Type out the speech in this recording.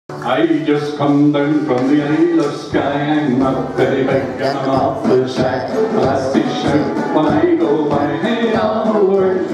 I just come down from the Isle of Skye. I'm not very big and I'm awful shy. Lassies shout when I go by. Hey, all the world